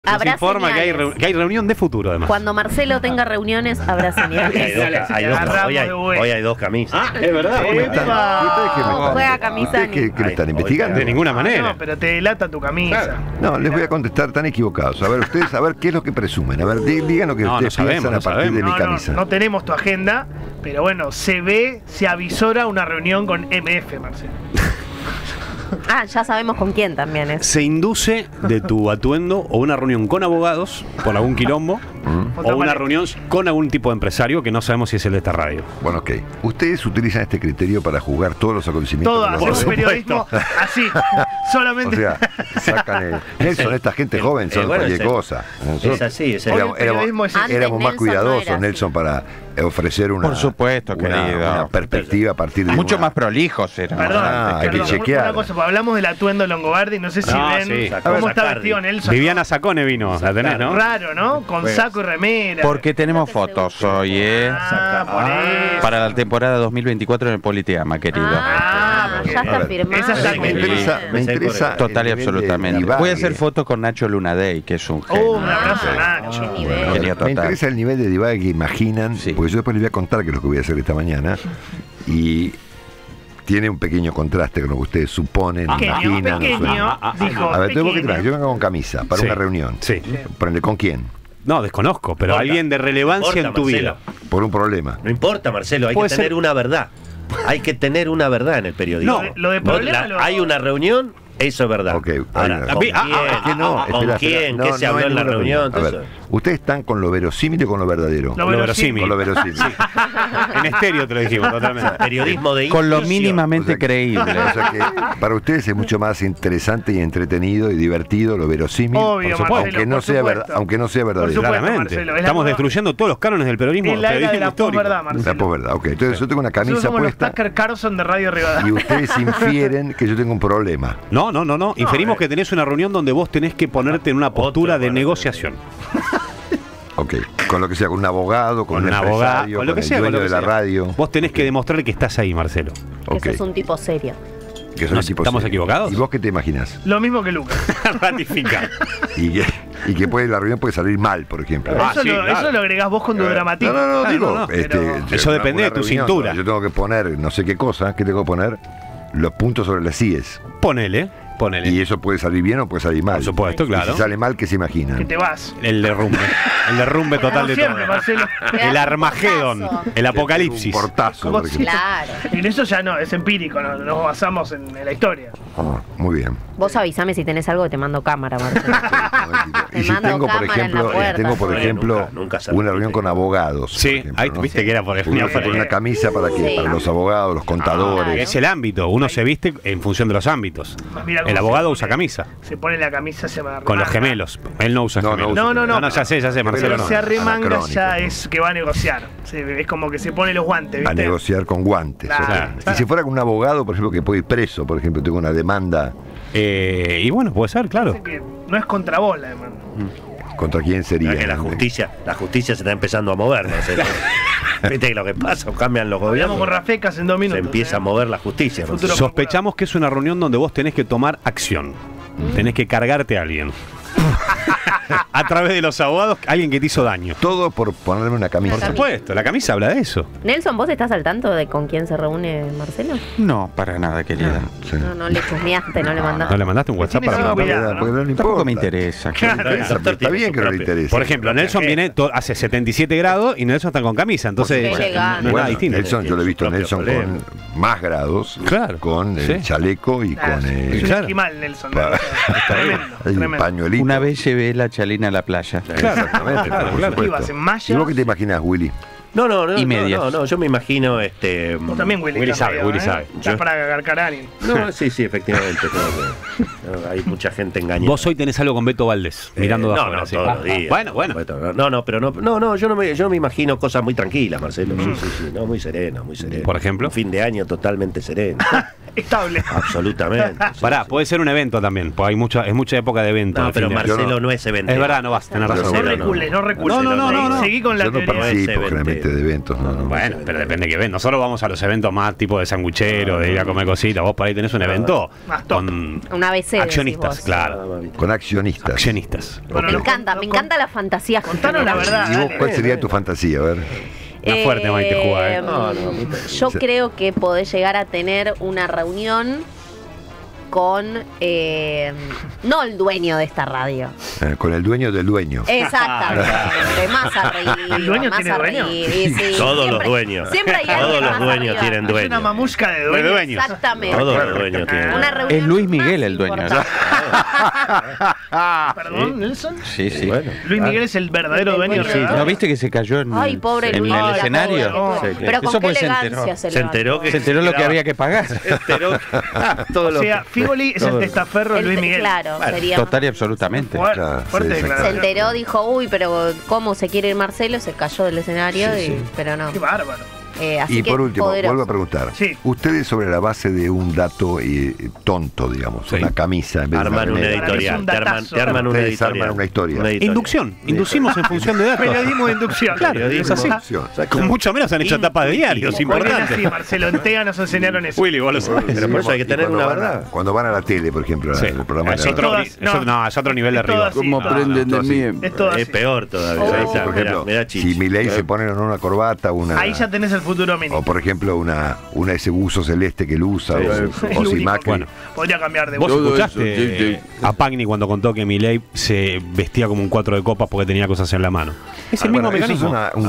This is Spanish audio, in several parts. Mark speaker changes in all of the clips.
Speaker 1: Nos informa que hay reunión de futuro, además.
Speaker 2: Cuando Marcelo tenga reuniones, habrá señales.
Speaker 3: Hoy hay dos camisas.
Speaker 1: Es verdad.
Speaker 2: Juega camisa.
Speaker 4: ¿Qué me están investigando?
Speaker 1: De ninguna manera.
Speaker 5: No, pero te delata tu camisa.
Speaker 4: No, les voy a contestar tan equivocados. A ver, ustedes, a ver qué es lo que presumen. A ver, digan lo que ustedes piensan a partir de mi camisa.
Speaker 5: No tenemos tu agenda, pero bueno, se avisora una reunión con MF, Marcelo.
Speaker 2: Ah, ya sabemos con quién también es.
Speaker 1: Se induce de tu atuendo o una reunión con abogados por algún quilombo o una reunión con algún tipo de empresario que no sabemos si es el de esta radio.
Speaker 4: Bueno, ok. Ustedes utilizan este criterio para juzgar todos los acontecimientos.
Speaker 5: Todo, hacemos periodismo así, solamente.
Speaker 4: O sea, sacan Nelson, esta gente joven son cualquier cosa.
Speaker 3: Es así, es
Speaker 4: éramos más cuidadosos, Nelson, para ofrecer una,
Speaker 6: por supuesto,
Speaker 4: una perspectiva a partir de
Speaker 6: mucho más prolijos era.
Speaker 5: Perdón,
Speaker 4: hay que chequear.
Speaker 5: Una cosa, hablamos del atuendo Longobardi, no sé si ven cómo está vestido Nelson.
Speaker 1: Viviana Sacone vino, la tenés, ¿no?
Speaker 5: Raro, ¿no? Con saco y remera.
Speaker 6: Porque tenemos fotos hoy, para la temporada 2024 en el Politeama, querido.
Speaker 2: Ya está firmado.
Speaker 4: Me interesa
Speaker 6: total y absolutamente. Voy a hacer fotos con Nacho Lunadei, que es un genio.
Speaker 5: Un abrazo a Nacho.
Speaker 4: Me interesa el nivel de divague que imaginan, porque yo después les voy a contar qué es lo que voy a hacer esta mañana. Y tiene un pequeño contraste con lo que ustedes suponen, imaginan.
Speaker 5: Dijo,
Speaker 4: a ver, yo vengo con camisa para una reunión.
Speaker 1: Sí.
Speaker 4: ¿Con quién?
Speaker 1: No, desconozco, pero alguien de relevancia en tu vida.
Speaker 4: Por un problema.
Speaker 3: No importa, Marcelo, hay que tener una verdad. Hay que tener una verdad en el periodismo.
Speaker 5: Lo de problema
Speaker 3: hay una reunión, eso es verdad.
Speaker 4: Okay,
Speaker 3: ahora, ¿con quién? ¿Qué se habló en la reunión?
Speaker 4: A ver, ¿ustedes están con lo verosímil o con lo verdadero?
Speaker 5: Lo verosímil.
Speaker 4: Con lo verosímil.
Speaker 1: En estéreo te lo dijimos totalmente.
Speaker 3: Periodismo de
Speaker 6: con lo mínimamente creíble.
Speaker 4: O sea que para ustedes es mucho más interesante y entretenido y divertido lo verosímil.
Speaker 5: Obvio,
Speaker 4: aunque no sea verdadero.
Speaker 1: Claramente. Estamos destruyendo todos los cánones del periodismo.
Speaker 5: Es la era de la posverdad, Marcelo.
Speaker 4: La posverdad, ok. Entonces yo tengo una camisa
Speaker 5: somos
Speaker 4: puesta.
Speaker 5: Los Tucker Carlson de Radio Rivadavia.
Speaker 4: Y ustedes infieren que yo tengo un problema.
Speaker 1: No. Inferimos que tenés una reunión donde vos tenés que ponerte en una postura de negociación.
Speaker 4: Ok, con lo que sea, con un abogado, con un empresario,
Speaker 1: con lo que sea,
Speaker 4: el dueño de la radio.
Speaker 1: Vos tenés que demostrar que estás ahí, Marcelo.
Speaker 2: Que sos un tipo serio.
Speaker 1: ¿Estamos equivocados?
Speaker 4: ¿Y vos qué te imaginás?
Speaker 5: Lo mismo que Lucas.
Speaker 1: Ratifica.
Speaker 4: Y que la reunión puede salir mal, por ejemplo.
Speaker 5: Eso lo agregás vos con tu dramatismo.
Speaker 4: No.
Speaker 1: Eso depende de tu cintura.
Speaker 4: Yo tengo que poner no sé qué cosa, ¿qué tengo que poner? Los puntos sobre las IES.
Speaker 1: Ponele.
Speaker 4: Y eso puede salir bien o puede salir mal.
Speaker 1: Por supuesto, claro.
Speaker 4: Y si sale mal, ¿qué se imaginan?
Speaker 5: Que te vas.
Speaker 1: El derrumbe total de todo.
Speaker 5: Marcelo.
Speaker 1: El Armagedón, el apocalipsis.
Speaker 4: Un portazo.
Speaker 2: Claro.
Speaker 5: En eso ya no, es empírico, nos basamos en la historia.
Speaker 4: Muy bien.
Speaker 2: Vos avísame si tenés algo que te mando cámara, Marcelo.
Speaker 4: Y si tengo, por ejemplo, una reunión con abogados.
Speaker 1: Sí, ahí viste que era por
Speaker 4: una camisa para los abogados, los contadores.
Speaker 1: Es el ámbito, uno se viste en función de los ámbitos. El abogado usa camisa.
Speaker 5: Se pone la camisa, se va
Speaker 1: con los gemelos. Él no usa gemelos.
Speaker 5: No,
Speaker 1: ya sé, Marcelo.
Speaker 5: Pero se arremanga ya es que va a negociar. Es como que se pone los guantes, ¿viste?
Speaker 4: A negociar con guantes. Claro. Okay. Si fuera con un abogado, por ejemplo, que puede ir preso, por ejemplo, tengo una demanda.
Speaker 1: Y bueno, puede ser, claro.
Speaker 5: Que no es contra vos la demanda.
Speaker 4: ¿Contra quién sería?
Speaker 3: La justicia se está empezando a mover, ¿no? ¿Viste que lo que pasa? Cambian los gobiernos.
Speaker 5: Con Rafecas en 2 minutos.
Speaker 3: Se empieza a mover la justicia.
Speaker 1: Sospechamos que es una reunión donde vos tenés que tomar acción. Tenés que cargarte a alguien. A través de los abogados, alguien que te hizo daño.
Speaker 4: Todo por ponerme una camisa.
Speaker 1: Por supuesto, la camisa habla de eso.
Speaker 2: Nelson, ¿vos estás al tanto de con quién se reúne Marcelo?
Speaker 6: No, para nada, querida.
Speaker 2: No le chusmeaste, no le mandaste.
Speaker 1: ¿No le mandaste un WhatsApp para
Speaker 4: porque no le
Speaker 6: tampoco me interesa.
Speaker 4: Está bien que no le interese.
Speaker 1: Por ejemplo, Nelson viene hace 77 grados y Nelson está con camisa, entonces no es nada distinto.
Speaker 4: Nelson, yo lo he visto a Nelson con más grados, con el chaleco y con
Speaker 5: el... Es un esquimal, Nelson.
Speaker 4: El pañuelito.
Speaker 6: Una vez llevé la chalina a la playa.
Speaker 4: Exactamente, ¿Y vos qué te imaginas, Willy?
Speaker 3: No,
Speaker 6: y medias.
Speaker 3: No, yo me imagino
Speaker 5: Vos también, Willy sabe. Ya para agarcar a alguien.
Speaker 3: No, sí, efectivamente. Hay mucha gente engañada.
Speaker 1: Vos hoy tenés algo con Beto Valdés, mirando de afuera.
Speaker 3: Todos los días.
Speaker 1: Bueno.
Speaker 3: Yo no me imagino cosas muy tranquilas, Marcelo. Sí, muy sereno.
Speaker 1: Por ejemplo.
Speaker 3: Un fin de año totalmente sereno.
Speaker 5: estable.
Speaker 3: Absolutamente.
Speaker 1: Pará, puede ser un evento también, porque es mucha época de evento.
Speaker 3: No,
Speaker 1: de
Speaker 3: pero
Speaker 1: fin de año.
Speaker 3: Marcelo no es evento.
Speaker 1: Es verdad, no vas a tener razón.
Speaker 5: No recules, no recules.
Speaker 1: No.
Speaker 5: Seguí con la
Speaker 4: Yo no
Speaker 5: teoría.
Speaker 4: participo
Speaker 3: Ese
Speaker 4: generalmente de eventos. No.
Speaker 1: Bueno, pero depende de qué evento. Nosotros vamos a los eventos más tipo de sanguchero, de ir a comer cositas. Vos por ahí tenés un evento
Speaker 5: Más top.
Speaker 1: con
Speaker 2: Una ABC.
Speaker 1: accionistas,
Speaker 2: decís vos.
Speaker 1: claro.
Speaker 4: Con accionistas.
Speaker 1: Accionistas.
Speaker 5: Bueno,
Speaker 2: Me
Speaker 5: lo-
Speaker 2: encanta,
Speaker 5: lo-
Speaker 2: me encanta la fantasía.
Speaker 5: Contanos la verdad.
Speaker 4: ¿Y vos
Speaker 5: dale.
Speaker 4: cuál sería tu fantasía? A ver.
Speaker 1: Una fuerte, Maite, jugar.
Speaker 2: Yo creo que podés llegar a tener una reunión con no el dueño de esta radio.
Speaker 4: Con el dueño del dueño.
Speaker 2: Exactamente, más arriba.
Speaker 5: ¿El dueño
Speaker 2: más
Speaker 5: tiene dueño?
Speaker 2: arriba, sí,
Speaker 3: Todos
Speaker 2: siempre-
Speaker 3: los dueños.
Speaker 2: Siempre hay
Speaker 3: Todos
Speaker 2: alguien
Speaker 3: los
Speaker 2: más
Speaker 3: dueños
Speaker 2: arriba.
Speaker 3: tienen
Speaker 5: Es una
Speaker 3: dueños.
Speaker 5: mamusca de
Speaker 1: De
Speaker 5: dueños.
Speaker 1: dueños.
Speaker 2: Exactamente.
Speaker 3: Todos los dueños tienen
Speaker 2: Una
Speaker 3: dueños.
Speaker 2: reunión
Speaker 6: Es Luis
Speaker 2: más
Speaker 6: Miguel el dueño,
Speaker 2: importante.
Speaker 5: Perdón, Nelson.
Speaker 6: Sí, sí.
Speaker 3: Bueno.
Speaker 5: Luis Miguel es el verdadero dueño.
Speaker 2: Sí.
Speaker 6: ¿No viste que se cayó en,
Speaker 2: Ay, pobre
Speaker 6: en
Speaker 2: Luis.
Speaker 6: el
Speaker 2: la
Speaker 6: escenario?
Speaker 2: pobre.
Speaker 3: Sí,
Speaker 2: Pero
Speaker 6: Eso
Speaker 2: con qué
Speaker 6: porque se
Speaker 2: elegancia
Speaker 6: enteró.
Speaker 2: se
Speaker 3: Se enteró
Speaker 2: levantó.
Speaker 3: que
Speaker 6: Se enteró lo que había que pagar.
Speaker 3: Se enteró todo
Speaker 5: O
Speaker 3: lo
Speaker 5: sea, Figoli es el testaferro de Luis Miguel.
Speaker 2: Claro, sería.
Speaker 6: Total y absolutamente.
Speaker 4: Claro,
Speaker 5: Fuerte
Speaker 4: sí,
Speaker 2: Se
Speaker 5: declaración.
Speaker 2: enteró, dijo, uy, pero ¿cómo se quiere ir Marcelo? Se cayó del escenario, pero no.
Speaker 5: Qué bárbaro.
Speaker 2: Así
Speaker 4: Y
Speaker 2: que
Speaker 4: por último,
Speaker 2: poderoso.
Speaker 4: vuelvo a preguntar.
Speaker 5: Sí.
Speaker 4: Ustedes sobre la base de un dato tonto, digamos,
Speaker 1: Sí.
Speaker 4: una camisa en vez de
Speaker 3: arman
Speaker 4: una
Speaker 3: una
Speaker 4: remera.
Speaker 5: Para mí es
Speaker 3: editorial.
Speaker 5: un
Speaker 3: Te arman una
Speaker 4: Ustedes
Speaker 3: editorial.
Speaker 4: arman una historia.
Speaker 1: Inducción. Inducimos en función de datos.
Speaker 5: Periodismo de inducción.
Speaker 1: Claro, es así. Con mucho menos han hecho tapas de diarios,
Speaker 5: Muy bien
Speaker 1: importante.
Speaker 5: así, Marcelo. En TEA nos enseñaron eso.
Speaker 1: Willy, vos lo sabés.
Speaker 3: Pero por eso hay que
Speaker 4: Y
Speaker 3: tener
Speaker 4: cuando
Speaker 3: una
Speaker 4: van a-
Speaker 3: verdad.
Speaker 4: Cuando van a la tele, por ejemplo,
Speaker 1: Sí.
Speaker 4: el programa
Speaker 1: Es
Speaker 4: de
Speaker 1: otro,
Speaker 5: Todas- no.
Speaker 1: es otro nivel de
Speaker 5: Es todo
Speaker 1: arriba.
Speaker 5: así.
Speaker 6: ¿Cómo
Speaker 5: No,
Speaker 6: aprenden
Speaker 4: no,
Speaker 6: de
Speaker 4: sí.
Speaker 6: mí?
Speaker 5: Es todo
Speaker 3: Es
Speaker 5: así.
Speaker 3: peor todavía.
Speaker 5: Oh.
Speaker 3: Ahí está,
Speaker 4: por ejemplo,
Speaker 3: mirá,
Speaker 4: si
Speaker 3: Chichi.
Speaker 4: Milei se pone en una corbata, una
Speaker 5: Ahí ya tenés el futuro mínimo.
Speaker 4: o por ejemplo una ese buzo celeste que él usa,
Speaker 3: Sí,
Speaker 4: o
Speaker 3: sí.
Speaker 5: El
Speaker 4: si
Speaker 5: único.
Speaker 4: Macri.
Speaker 1: Bueno.
Speaker 5: Podría cambiar de
Speaker 1: ¿Vos
Speaker 5: voz.
Speaker 6: Todo
Speaker 1: escuchaste
Speaker 6: eso, sí,
Speaker 1: a Pagni cuando contó que Milei se vestía como un 4 de copas porque tenía cosas en la mano? Es el mismo
Speaker 4: Bueno, eso es
Speaker 1: mecanismo.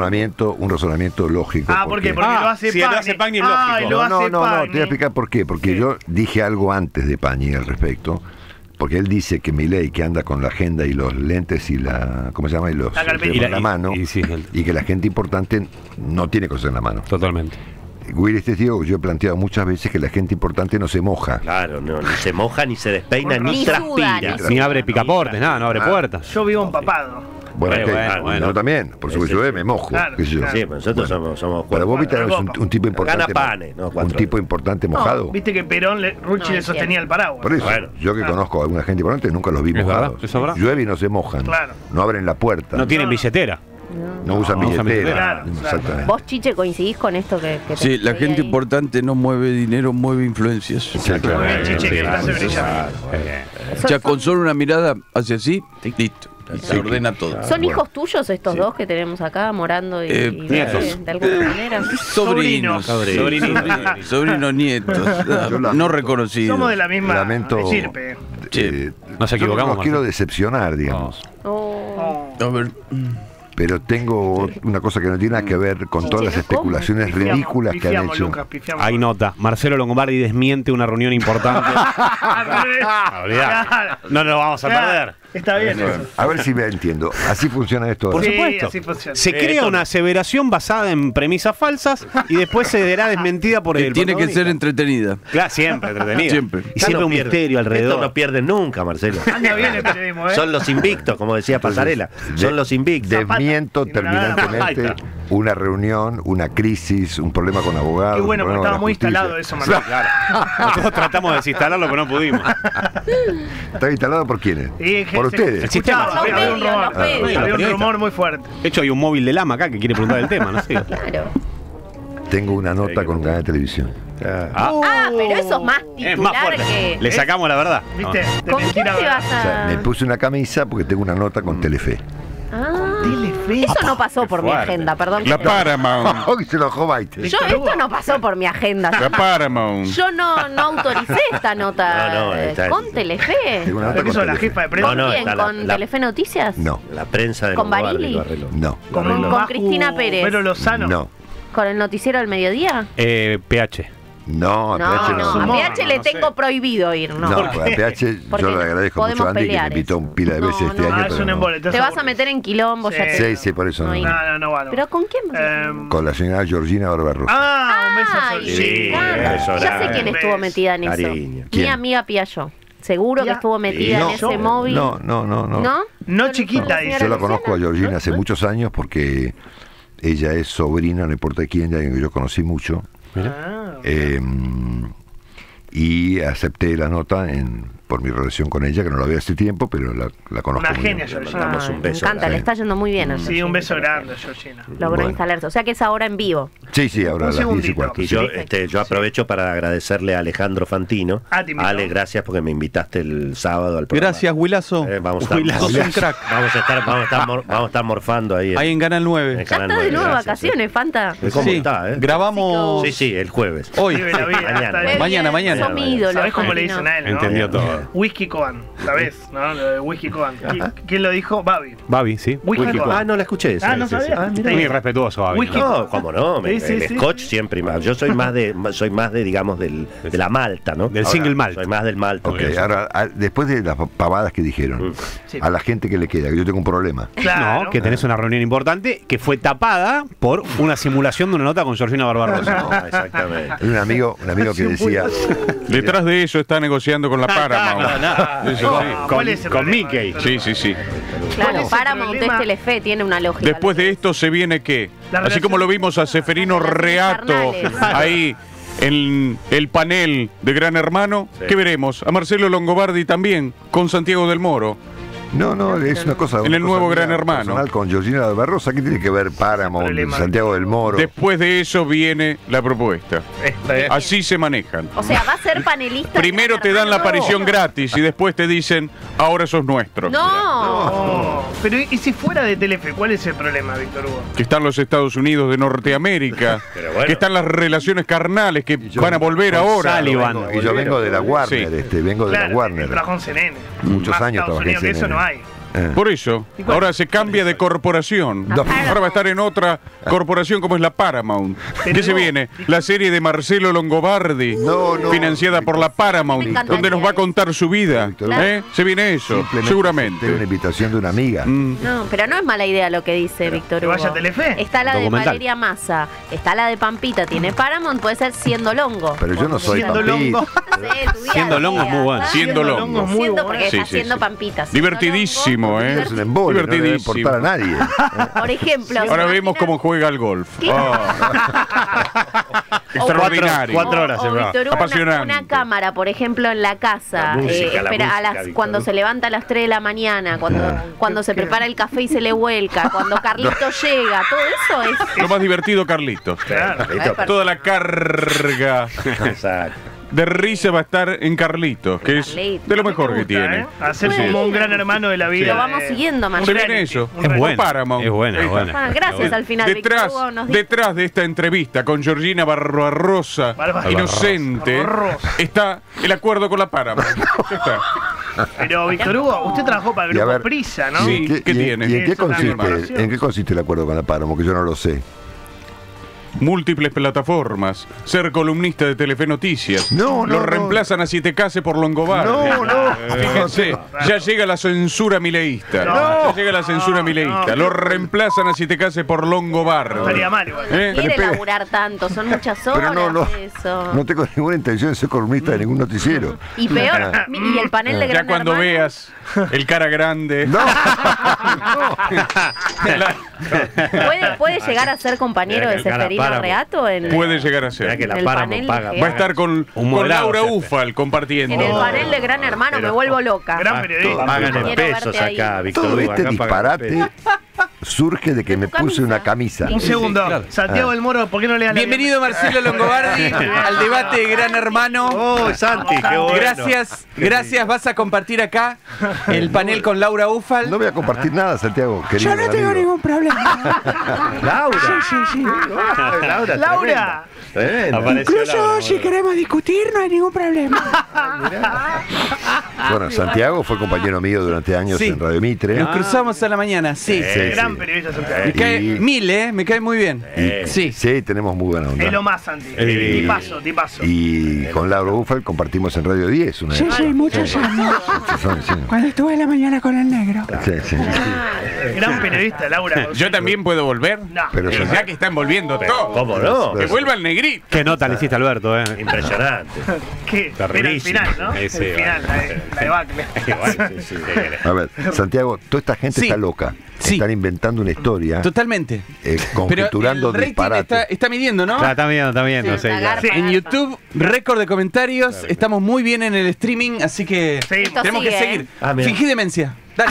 Speaker 4: un razonamiento lógico.
Speaker 5: ¿Por qué? Porque
Speaker 1: Ah,
Speaker 5: lo hace
Speaker 1: si lo hace Pagni es
Speaker 5: Ah,
Speaker 1: lógico.
Speaker 5: lo hace
Speaker 4: No, te voy a
Speaker 5: Pagni.
Speaker 4: explicar por qué. Porque
Speaker 5: Sí.
Speaker 4: yo dije algo antes de Pagni al respecto. Porque él dice que Milei, que anda con la agenda y los lentes y la, ¿cómo se llama? Y los
Speaker 5: La carpeta.
Speaker 4: en la mano,
Speaker 1: y sí,
Speaker 4: y que la gente importante no tiene cosas en la mano.
Speaker 1: Totalmente.
Speaker 4: Willy es testigo, yo he planteado muchas veces que la gente importante no se moja.
Speaker 3: Claro, no, ni se moja, ni se despeina,
Speaker 5: Con
Speaker 3: ni
Speaker 2: razón.
Speaker 3: transpira.
Speaker 2: Ni
Speaker 1: Ni abre picaportes, nada, no abre
Speaker 4: Ah.
Speaker 1: puertas.
Speaker 5: Yo vivo empapado.
Speaker 4: Bueno,
Speaker 1: Bueno.
Speaker 4: yo también, por supuesto,
Speaker 3: Sí, sí,
Speaker 4: yo me mojo,
Speaker 5: Claro,
Speaker 4: qué sé yo.
Speaker 5: claro.
Speaker 3: Sí, pero nosotros somos
Speaker 4: Pero vos viste
Speaker 5: Bueno,
Speaker 4: un tipo importante,
Speaker 3: Gana panes, no,
Speaker 4: un
Speaker 3: cuatro.
Speaker 4: tipo importante mojado.
Speaker 5: No, Viste que Perón, Rucci
Speaker 2: No,
Speaker 5: le sostenía el paraguas.
Speaker 4: Por eso,
Speaker 3: Bueno,
Speaker 4: yo que conozco a alguna gente importante nunca los vi
Speaker 1: Es verdad,
Speaker 4: mojados.
Speaker 1: eso es verdad.
Speaker 4: Llueve y no se mojan.
Speaker 5: Claro.
Speaker 4: No abren la puerta.
Speaker 1: No tienen
Speaker 5: No.
Speaker 1: billetera.
Speaker 4: No usan
Speaker 1: no usan
Speaker 4: billetera.
Speaker 5: Claro, claro.
Speaker 4: Exactamente.
Speaker 2: ¿Vos, Chiche, coincidís con esto que te
Speaker 6: Sí, la
Speaker 2: estoy
Speaker 6: gente
Speaker 2: ahí?
Speaker 6: importante no mueve dinero, mueve influencias.
Speaker 4: Sí, claro.
Speaker 5: Muy bien, Chiche, que
Speaker 1: claro,
Speaker 5: estás
Speaker 1: sí,
Speaker 5: brillando.
Speaker 6: O sea, con solo una mirada hacia así, listo. Se ordena todo.
Speaker 2: ¿Son hijos tuyos estos dos que tenemos acá, Morando y
Speaker 1: nietos.
Speaker 2: de alguna manera?
Speaker 6: Sobrinos. Sobrinos nietos. No reconocidos.
Speaker 5: Somos de la misma
Speaker 4: Lamento.
Speaker 5: estirpe.
Speaker 1: Nos
Speaker 4: yo
Speaker 1: equivocamos,
Speaker 4: no los quiero
Speaker 1: Marcelo.
Speaker 4: decepcionar, digamos.
Speaker 2: Oh.
Speaker 6: A ver.
Speaker 4: Pero tengo una cosa que no tiene nada que ver con todas las especulaciones
Speaker 5: Pifiamos,
Speaker 4: ridículas que han
Speaker 5: pifiamos,
Speaker 4: hecho.
Speaker 5: Lucas, pifiamos.
Speaker 1: Hay nota. Marcelo Longobardi desmiente una reunión importante. Olvidá.
Speaker 5: Claro.
Speaker 1: No nos lo vamos a
Speaker 5: Claro.
Speaker 1: perder.
Speaker 5: Está bien eso.
Speaker 4: A ver si me entiendo. Así funciona esto.
Speaker 1: Por
Speaker 5: Sí,
Speaker 1: supuesto.
Speaker 5: así funciona.
Speaker 1: Se crea una aseveración basada en premisas falsas y después se verá desmentida por
Speaker 6: Que
Speaker 1: el
Speaker 6: tiene que ser
Speaker 1: protagonista.
Speaker 6: entretenida.
Speaker 1: Claro, siempre entretenida.
Speaker 6: Siempre.
Speaker 1: Y siempre un misterio
Speaker 3: Esto
Speaker 1: alrededor.
Speaker 3: no pierden nunca, Marcelo.
Speaker 5: Anda bien el periodismo, ¿eh?
Speaker 3: Son los invictos, como decía Pasarela. Son los invictos.
Speaker 4: Desmiento
Speaker 5: Zapata, sin una gana.
Speaker 4: terminantemente una reunión, una crisis, un problema con abogados.
Speaker 5: Qué bueno,
Speaker 4: un
Speaker 5: porque
Speaker 4: problema
Speaker 5: estaba
Speaker 4: con
Speaker 5: muy
Speaker 4: la justicia.
Speaker 5: instalado eso, Marcelo.
Speaker 1: Claro. Nosotros tratamos de desinstalarlo, pero no pudimos.
Speaker 4: ¿Está instalado por quiénes?
Speaker 5: Y
Speaker 4: Por
Speaker 5: se
Speaker 4: ustedes.
Speaker 1: El sistema.
Speaker 5: escuchaba,
Speaker 2: Los
Speaker 5: había un
Speaker 2: medios,
Speaker 5: rumor.
Speaker 2: los medios.
Speaker 5: Había un
Speaker 1: Periodista.
Speaker 5: rumor muy fuerte.
Speaker 1: De hecho, hay un móvil de Lama acá que quiere preguntar el tema, no sé.
Speaker 2: Claro.
Speaker 4: Tengo una nota con un canal de televisión.
Speaker 2: Ah, pero eso es más titular
Speaker 1: Es más fuerte.
Speaker 2: que...
Speaker 1: Le sacamos la verdad.
Speaker 5: ¿Viste? De
Speaker 2: ¿Con quién
Speaker 5: mentira
Speaker 2: te
Speaker 5: verdad.
Speaker 2: vas
Speaker 4: O sea,
Speaker 2: a...?
Speaker 4: me puse una camisa porque tengo una nota con Telefe.
Speaker 2: Ah,
Speaker 5: Telefe.
Speaker 2: eso no pasó por mi
Speaker 1: fuerte.
Speaker 2: agenda, perdón.
Speaker 6: La Paramount.
Speaker 4: ¡Oh, que se enojó Maite!
Speaker 2: Yo, esto no pasó por mi agenda.
Speaker 6: La Paramount.
Speaker 2: Yo no autoricé esta nota
Speaker 3: No, está-
Speaker 2: con Telefe.
Speaker 4: Tengo una nota
Speaker 5: ¿Pero qué
Speaker 4: con
Speaker 5: sos la
Speaker 4: Telefe.
Speaker 5: jefa de prensa?
Speaker 2: ¿Con
Speaker 3: No,
Speaker 2: quién?
Speaker 3: está la-
Speaker 2: ¿Con
Speaker 3: la-
Speaker 2: Telefe Noticias?
Speaker 4: No,
Speaker 3: La prensa de
Speaker 2: ¿Con
Speaker 3: Longobardi
Speaker 2: Barili?
Speaker 3: lo arregló.
Speaker 4: no,
Speaker 5: Con
Speaker 2: Con Cristina Pérez.
Speaker 5: Pero Lozano.
Speaker 4: no,
Speaker 2: ¿Con el noticiero del mediodía?
Speaker 1: PH.
Speaker 4: no, a
Speaker 2: No,
Speaker 4: PH
Speaker 2: no,
Speaker 4: no.
Speaker 2: a PH le
Speaker 1: no sé.
Speaker 2: tengo prohibido ir, ¿no?
Speaker 4: No, a PH
Speaker 2: Porque
Speaker 4: yo le agradezco mucho
Speaker 2: podemos
Speaker 4: a Andy que me
Speaker 2: pelear
Speaker 4: invitó
Speaker 2: eso.
Speaker 4: un pila de veces
Speaker 2: No,
Speaker 4: este
Speaker 2: no.
Speaker 4: año.
Speaker 5: Ah, es
Speaker 4: pero
Speaker 5: un
Speaker 4: no.
Speaker 5: embole.
Speaker 2: Te vas a meter en quilombo, ya
Speaker 5: Sí.
Speaker 2: te...
Speaker 4: Sí, por eso no.
Speaker 2: No,
Speaker 5: No va.
Speaker 2: ¿Pero con quién vas a ir?
Speaker 4: Con la señora Georgina Barbarossa.
Speaker 5: Ah, un beso a
Speaker 2: Ay,
Speaker 5: Sol.
Speaker 3: Sí,
Speaker 2: me encanta.
Speaker 3: eso
Speaker 2: Ya
Speaker 3: era-
Speaker 2: sé quién estuvo metida en eso.
Speaker 3: Cariño.
Speaker 2: Mi
Speaker 4: ¿Quién?
Speaker 2: amiga Pía Yo. Seguro que
Speaker 5: Pía-
Speaker 2: estuvo metida
Speaker 4: No,
Speaker 2: en ese móvil.
Speaker 4: no.
Speaker 2: ¿No?
Speaker 5: No chiquita, dice.
Speaker 4: Yo la conozco a Georgina hace muchos años porque ella es sobrina, no importa quién, de alguien que yo conocí mucho.
Speaker 5: Ah,
Speaker 4: Eh, y acepté la nota por mi relación con ella, que no la veo hace tiempo, pero la conozco.
Speaker 5: Una
Speaker 4: muy
Speaker 5: genia,
Speaker 4: bien.
Speaker 5: Georgina.
Speaker 3: Mandamos un beso.
Speaker 2: Me encanta, le está yendo muy bien. a
Speaker 5: Sí,
Speaker 2: Georgina.
Speaker 5: un beso grande, Georgina.
Speaker 2: Logró
Speaker 4: Bueno.
Speaker 2: instalarse. O sea que es ahora en vivo.
Speaker 4: Sí, ahora a
Speaker 5: Un
Speaker 4: las 10 y
Speaker 5: segundito.
Speaker 4: cuarto.
Speaker 3: Y yo aprovecho para agradecerle a Alejandro Fantino.
Speaker 5: Te invito.
Speaker 3: Ale, gracias porque me invitaste el sábado al programa.
Speaker 6: Gracias, Wilazo.
Speaker 3: Vamos a estar,
Speaker 6: Wilazo es un crack.
Speaker 3: Vamos a estar morfando ahí.
Speaker 6: Ahí en Canal 9.
Speaker 2: Ya está de nuevo vacaciones, Fanta.
Speaker 3: ¿Cómo
Speaker 6: Sí,
Speaker 3: está,
Speaker 6: grabamos
Speaker 3: Sí, el jueves.
Speaker 6: hoy.
Speaker 5: Vive la vida,
Speaker 3: Mañana.
Speaker 5: está bien.
Speaker 6: Mañana.
Speaker 2: Son mi ídolo.
Speaker 5: ¿Sabés cómo le
Speaker 2: Fantino.
Speaker 5: dicen a él, no?
Speaker 1: Entendió todo.
Speaker 5: Whisky Coan, ¿sabés? ¿No? Lo de Whisky Coan. ¿Quién lo dijo? Babi.
Speaker 1: Babi, sí.
Speaker 5: Whisky Coan.
Speaker 3: Ah, no la escuché esa.
Speaker 5: ¿no sabías?
Speaker 1: Muy respetuoso, Babi.
Speaker 5: Whisky.
Speaker 3: No, cómo no,
Speaker 5: Sí, sí,
Speaker 3: el
Speaker 5: sí.
Speaker 3: Scotch siempre más. Yo soy más de digamos, de la malta, ¿no?
Speaker 1: Del single malt.
Speaker 3: Soy más del malta.
Speaker 4: Ok, ahora, después de las pavadas que dijeron,
Speaker 5: Sí.
Speaker 4: a la gente que le queda, que yo tengo un problema.
Speaker 5: Claro.
Speaker 1: No, que tenés una reunión importante que fue tapada por una simulación de una nota con Georgina Barbarossa.
Speaker 3: No, exactamente.
Speaker 4: Hay un amigo que decía,
Speaker 6: Detrás de eso está negociando con la Paramount. Eso
Speaker 5: No,
Speaker 6: sí.
Speaker 5: ¿cuál es el
Speaker 1: Con
Speaker 5: problema,
Speaker 1: Mickey.
Speaker 5: Víctor?
Speaker 6: Sí.
Speaker 5: ¿Cuál es
Speaker 2: Claro,
Speaker 5: el
Speaker 2: Paramount
Speaker 5: problema?
Speaker 2: es Telefe, tiene una lógica.
Speaker 6: Después de esto se viene qué.
Speaker 5: La
Speaker 6: Así
Speaker 5: relación-
Speaker 6: como lo vimos a Seferino
Speaker 2: Las relaciones
Speaker 6: Reato
Speaker 2: carnales.
Speaker 6: ahí en el panel de Gran Hermano,
Speaker 3: Sí.
Speaker 6: ¿qué veremos? A Marcelo Longobardi también, con Santiago del Moro.
Speaker 4: no, es una cosa.
Speaker 6: En
Speaker 4: una
Speaker 6: el
Speaker 4: cosa
Speaker 6: nuevo
Speaker 4: mía
Speaker 6: Gran Hermano.
Speaker 4: personal con Georgina Barbarossa, ¿qué tiene que ver Paramount,
Speaker 5: Problema.
Speaker 4: Santiago del Moro?
Speaker 6: Después de eso viene la propuesta.
Speaker 5: Está bien.
Speaker 6: Así se manejan.
Speaker 2: O sea, va a ser panelista.
Speaker 6: Primero
Speaker 2: de
Speaker 6: te dan la
Speaker 2: Gran Hermano.
Speaker 6: aparición gratis y después te dicen, ahora sos nuestro.
Speaker 2: No.
Speaker 5: Oh, pero ¿y si fuera de Telefe? ¿Cuál es el problema, Víctor Hugo?
Speaker 6: Que están los Estados Unidos de Norteamérica,
Speaker 3: Pero bueno.
Speaker 6: que están las relaciones carnales que
Speaker 4: yo-
Speaker 6: van a volver
Speaker 1: con
Speaker 6: ahora.
Speaker 1: Sullivan.
Speaker 4: Y yo vengo de la Warner,
Speaker 6: Sí.
Speaker 4: vengo de
Speaker 5: Claro,
Speaker 4: la Warner.
Speaker 5: trabajó en CNN.
Speaker 4: Muchos
Speaker 5: Más
Speaker 4: años
Speaker 5: Estados
Speaker 4: trabajé en
Speaker 5: Unidos que eso
Speaker 4: CNN.
Speaker 5: no hay.
Speaker 6: Por eso, ahora se cambia de corporación.
Speaker 4: No.
Speaker 6: Ahora va a estar en otra corporación como es la Paramount.
Speaker 5: Pero
Speaker 6: ¿Qué se
Speaker 5: no,
Speaker 6: viene? La serie de Marcelo Longobardi,
Speaker 4: No,
Speaker 6: financiada por la Paramount,
Speaker 2: Me encantaría
Speaker 6: donde nos va a contar su vida.
Speaker 4: Víctor,
Speaker 6: Se viene eso,
Speaker 4: Simplemente
Speaker 6: seguramente.
Speaker 4: tengo una invitación de una amiga.
Speaker 2: No, pero no es mala idea lo que dice Víctor
Speaker 5: que
Speaker 2: Hugo.
Speaker 5: vaya a Telefe.
Speaker 2: Está la de
Speaker 1: Documental.
Speaker 2: Valeria Massa, está la de Pampita, tiene Paramount, puede ser Siendo Longo.
Speaker 4: Pero yo no soy
Speaker 5: Siendo
Speaker 4: Pampita.
Speaker 5: longo.
Speaker 2: Sí, tu día a
Speaker 1: Siendo Longo es
Speaker 2: día,
Speaker 1: muy bueno.
Speaker 2: ¿sabes?
Speaker 6: Siendo Longo.
Speaker 5: muy
Speaker 2: Siendo
Speaker 5: bueno.
Speaker 2: porque
Speaker 6: Sí,
Speaker 2: está
Speaker 6: sí,
Speaker 2: haciendo
Speaker 6: sí.
Speaker 2: Pampita. Siendo
Speaker 6: Divertidísimo,
Speaker 2: Longo,
Speaker 6: ¿eh?
Speaker 4: Es un embole, no le debe
Speaker 6: Divertidísimo.
Speaker 4: importar a nadie.
Speaker 2: Por ejemplo.
Speaker 6: Ahora
Speaker 2: ¿se
Speaker 6: vemos
Speaker 2: imaginan?
Speaker 6: cómo juega al golf.
Speaker 2: ¿Qué?
Speaker 6: Extraordinario.
Speaker 3: Cuatro horas se va.
Speaker 2: Víctor Hugo,
Speaker 6: Apasionante.
Speaker 2: una cámara, por ejemplo, en la casa,
Speaker 3: La música, la
Speaker 2: espera,
Speaker 3: música,
Speaker 2: a las,
Speaker 3: Víctor
Speaker 2: cuando
Speaker 3: Hugo.
Speaker 2: se levanta a las 3 de la mañana, cuando se prepara el café y se le vuelca, cuando Carlito llega, todo eso es...
Speaker 6: Lo más divertido, Carlitos.
Speaker 3: Claro,
Speaker 6: Toda la carga
Speaker 3: exacto.
Speaker 6: de risa va a estar en Carlitos, que es
Speaker 2: Carlitos.
Speaker 6: de lo mejor que
Speaker 5: Me gusta,
Speaker 6: tiene.
Speaker 5: ¿eh? Hacer
Speaker 2: Sí.
Speaker 5: como un gran hermano de la vida.
Speaker 2: Lo vamos siguiendo,
Speaker 6: Se
Speaker 2: Marcelo.
Speaker 6: viene eso.
Speaker 5: Un
Speaker 1: Es
Speaker 5: reality.
Speaker 1: buena.
Speaker 6: Paramount.
Speaker 1: Es buena,
Speaker 6: Ahí
Speaker 1: es
Speaker 6: está.
Speaker 1: buena.
Speaker 2: Ah, gracias al final,
Speaker 6: Detrás,
Speaker 2: Víctor Hugo nos dice.
Speaker 6: detrás de esta entrevista con Georgina Barbarossa,
Speaker 5: Barbarossa.
Speaker 6: inocente,
Speaker 5: Barbarossa.
Speaker 6: está el acuerdo con la Paramount. Ya está.
Speaker 5: Pero, Víctor Hugo, usted trabajó para el
Speaker 4: Y a
Speaker 5: grupo
Speaker 4: ver,
Speaker 5: Prisa, ¿no?
Speaker 6: Sí. ¿Qué tiene?
Speaker 4: ¿Y en qué
Speaker 5: Es una información.
Speaker 4: consiste? ¿En qué consiste el acuerdo con la Paramount? Que yo no lo sé.
Speaker 6: Múltiples plataformas, ser columnista de Telefe Noticias.
Speaker 4: No,
Speaker 6: Lo
Speaker 4: no.
Speaker 6: reemplazan a Case por Longobardi.
Speaker 4: No.
Speaker 6: Fíjense, ya llega la censura mileísta. Ya llega la censura mileísta. Lo reemplazan a Case por Longobardi.
Speaker 5: Estaría mal igual.
Speaker 6: ¿Eh?
Speaker 2: Quiere
Speaker 4: espere.
Speaker 2: laburar tanto, son muchas horas
Speaker 4: Pero no.
Speaker 2: eso.
Speaker 4: No tengo ninguna intención de ser columnista de ningún noticiero.
Speaker 2: Y peor, y el panel de
Speaker 6: Ya
Speaker 2: Gran
Speaker 6: cuando
Speaker 2: Hermano,
Speaker 6: veas el cara grande.
Speaker 4: No.
Speaker 2: ¿puede llegar a ser compañero
Speaker 3: Mira
Speaker 2: de
Speaker 3: que el cara
Speaker 2: Seferino
Speaker 3: Paramount.
Speaker 2: Reato en
Speaker 6: Puede llegar a
Speaker 3: Mirá
Speaker 6: ser.
Speaker 3: que
Speaker 2: en
Speaker 3: la
Speaker 2: el
Speaker 3: Paramount
Speaker 2: panel
Speaker 3: paga.
Speaker 2: de
Speaker 6: Va a estar con
Speaker 1: moderado,
Speaker 6: Laura
Speaker 1: o sea.
Speaker 6: Ufal compartiendo.
Speaker 2: en el panel de Gran Hermano? Me vuelvo loca.
Speaker 5: Gran periodista.
Speaker 3: Pagan en
Speaker 2: Quiero
Speaker 3: pesos
Speaker 2: verte ahí.
Speaker 3: acá, Víctor
Speaker 4: Todo
Speaker 3: Hugo.
Speaker 4: este
Speaker 3: acá pagan en
Speaker 4: disparate
Speaker 3: pesos.
Speaker 4: surge de que me puse una camisa.
Speaker 5: Un segundo.
Speaker 1: claro.
Speaker 5: Santiago del Moro, ¿por qué no le das la
Speaker 7: Bienvenido Marcelo Longobardi al debate de Gran Hermano.
Speaker 3: Oh, Santi, qué bueno.
Speaker 7: Gracias, vas a compartir acá el panel con Laura Ufal.
Speaker 4: No voy a compartir nada, Santiago, querido.
Speaker 7: Yo no tengo
Speaker 4: amigo.
Speaker 7: ningún problema.
Speaker 3: Laura.
Speaker 7: Sí.
Speaker 3: Laura.
Speaker 5: Laura.
Speaker 3: Tremenda.
Speaker 7: Incluso si queremos discutir no hay ningún problema.
Speaker 4: Bueno, Santiago fue compañero mío durante años
Speaker 7: Sí.
Speaker 4: en Radio Mitre.
Speaker 7: Nos cruzamos a la mañana, sí.
Speaker 4: Sí,
Speaker 5: Gran
Speaker 4: sí.
Speaker 5: periodista Santiago.
Speaker 7: Me cae
Speaker 4: Y-
Speaker 7: me cae muy bien. Sí.
Speaker 4: Sí, tenemos muy buena
Speaker 5: Es lo
Speaker 4: onda.
Speaker 5: más, Santi.
Speaker 1: divino.
Speaker 5: Tipazo.
Speaker 4: Y con Laura Ufal compartimos en Radio 10 una vez.
Speaker 7: muchos años.
Speaker 4: Sí, sí.
Speaker 7: Cuando estuve en la mañana con el negro.
Speaker 4: Sí, sí.
Speaker 5: Gran periodista, Laura.
Speaker 6: ¿Yo también puedo volver?
Speaker 5: No.
Speaker 4: Pero eso
Speaker 6: Ya que están volviendo todo.
Speaker 3: ¿Cómo no?
Speaker 6: Que vuelva el negrito.
Speaker 1: Qué nota le hiciste, Alberto,
Speaker 3: Impresionante.
Speaker 5: ¿Qué? Mira el final, ¿no?
Speaker 1: Sí,
Speaker 5: El final, la debacle.
Speaker 4: A ver, Santiago, toda esta gente
Speaker 7: Sí.
Speaker 4: está loca.
Speaker 7: Sí.
Speaker 4: Están inventando una historia,
Speaker 7: Totalmente.
Speaker 4: conjeturando
Speaker 7: Pero el rating
Speaker 4: disparates.
Speaker 7: está midiendo, ¿no?
Speaker 1: Está bien, no sé.
Speaker 2: la
Speaker 1: ya.
Speaker 2: garpa.
Speaker 7: En YouTube, récord de comentarios. Estamos muy bien en el streaming, así que
Speaker 5: Sí.
Speaker 2: Esto
Speaker 7: tenemos que
Speaker 2: sigue,
Speaker 7: seguir.
Speaker 3: mira.
Speaker 7: Fingí demencia. Dale.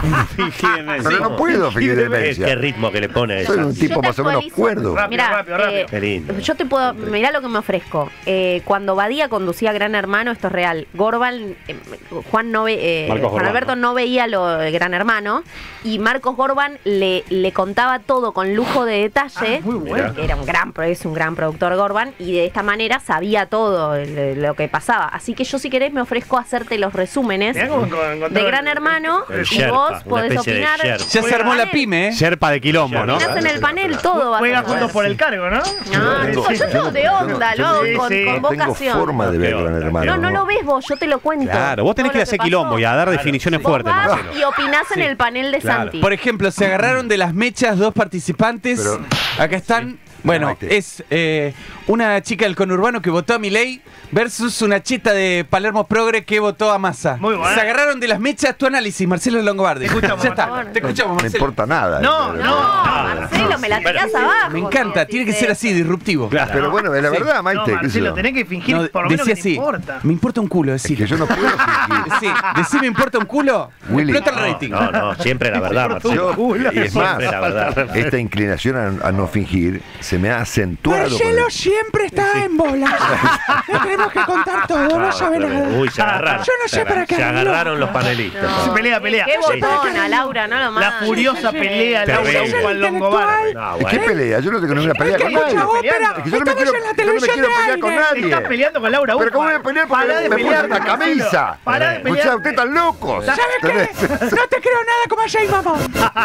Speaker 4: Pero no puedo fingir
Speaker 3: Qué
Speaker 4: demencia.
Speaker 3: ritmo que le pone
Speaker 4: Soy
Speaker 3: esa.
Speaker 4: un tipo
Speaker 2: Yo te
Speaker 4: más o menos
Speaker 2: actualizo.
Speaker 4: cuerdo.
Speaker 5: Rápido,
Speaker 2: Mirá,
Speaker 5: rápido.
Speaker 3: Qué lindo.
Speaker 2: yo te puedo. Mirá lo que me ofrezco. Cuando Badía conducía Gran Hermano, esto es real. Gorban, Juan
Speaker 1: Marcos Gorban,
Speaker 2: Alberto no veía lo de Gran Hermano. Y Marcos Gorban le contaba todo con lujo de detalle.
Speaker 5: Muy bueno.
Speaker 2: Era es un gran productor Gorban. Y de esta manera sabía todo lo que pasaba. Así que yo, si querés, me ofrezco a hacerte los resúmenes
Speaker 5: Mirá cómo
Speaker 2: de Gran Hermano.
Speaker 3: El
Speaker 2: Y
Speaker 3: Sherpa,
Speaker 2: vos
Speaker 3: una
Speaker 2: podés
Speaker 3: especie de
Speaker 2: opinar.
Speaker 3: Sherpa.
Speaker 7: Ya se armó la pyme, ¿eh?
Speaker 1: Sherpa de quilombo, ¿no?
Speaker 2: Opinás en el panel, todo va a
Speaker 5: Juega
Speaker 2: ser.
Speaker 5: juntos por el cargo, ¿no?
Speaker 2: No,
Speaker 4: tengo-
Speaker 2: yo tengo de onda, lo hago con
Speaker 5: sí.
Speaker 4: No tengo
Speaker 2: vocación.
Speaker 4: forma de ver Gran Hermano.
Speaker 2: No lo ves vos, yo te lo cuento.
Speaker 1: Claro, vos tenés
Speaker 2: Todo
Speaker 1: que
Speaker 2: lo
Speaker 1: hacer
Speaker 2: pasó.
Speaker 1: quilombo y a dar definiciones
Speaker 2: Vos
Speaker 1: fuertes,
Speaker 2: vas
Speaker 1: Marcelo.
Speaker 2: y opinás en el panel de
Speaker 1: Claro.
Speaker 2: Santi.
Speaker 7: Por ejemplo, se agarraron de las mechas dos participantes.
Speaker 4: Pero-
Speaker 7: Acá están. Bueno,
Speaker 4: Maite.
Speaker 7: es una chica del conurbano que votó a Milei versus una cheta de Palermo Progre que votó a Massa.
Speaker 5: Muy bueno.
Speaker 7: Se agarraron de las mechas. Tu análisis, Marcelo Longobardi.
Speaker 5: Te escuchamos,
Speaker 7: Ya está,
Speaker 2: Marcelo.
Speaker 7: te escuchamos,
Speaker 4: No me
Speaker 7: Marcelo.
Speaker 4: importa nada.
Speaker 5: No,
Speaker 2: No, Marcelo, me la tirás abajo.
Speaker 7: Me encanta,
Speaker 2: si
Speaker 7: tiene que
Speaker 2: decís
Speaker 7: ser así, disruptivo.
Speaker 4: Pero bueno, es la verdad, Maite.
Speaker 5: No,
Speaker 4: qué sé
Speaker 5: Marcelo,
Speaker 4: yo.
Speaker 5: tenés que fingir
Speaker 7: No,
Speaker 5: por lo menos
Speaker 7: decía
Speaker 5: que te
Speaker 7: así.
Speaker 5: importa.
Speaker 7: Me importa un culo,
Speaker 4: Es
Speaker 7: decir.
Speaker 4: que yo no puedo fingir.
Speaker 7: Sí, decir me importa un culo.
Speaker 4: Willy.
Speaker 7: Explota el rating.
Speaker 3: No, siempre la verdad, Marcelo.
Speaker 4: Y es más,
Speaker 3: Siempre la verdad.
Speaker 4: esta inclinación a no fingir se me ha acentuado. con el-
Speaker 7: siempre está en bola. Le tenemos que contar todo, no sabe nada.
Speaker 3: Uy, se agarraron.
Speaker 7: Yo no sé para qué
Speaker 3: Se
Speaker 7: habló.
Speaker 3: agarraron los panelistas.
Speaker 5: Se pelea.
Speaker 2: Qué botona, Laura, no lo
Speaker 5: La
Speaker 2: mames.
Speaker 5: furiosa pelea, Laura
Speaker 1: Terrible.
Speaker 5: Juan Longobardi.
Speaker 3: No,
Speaker 4: ¿Y qué
Speaker 3: bueno.
Speaker 4: pelea? Yo no tengo ninguna pelea con nadie.
Speaker 5: ópera.
Speaker 4: Es que yo no me quiero pelear con nadie.
Speaker 5: Estás peleando con Laura
Speaker 4: Pero ¿cómo voy a
Speaker 5: Ufman.
Speaker 4: pelear
Speaker 5: Pará de
Speaker 4: porque me puse
Speaker 5: pelear,
Speaker 4: una
Speaker 5: Marcelo.
Speaker 4: camisa?
Speaker 5: Pará de
Speaker 4: O
Speaker 5: pelear.
Speaker 4: sea, ustedes están locos.
Speaker 5: ¿Sabes
Speaker 7: No te creo nada como Jay Mamón.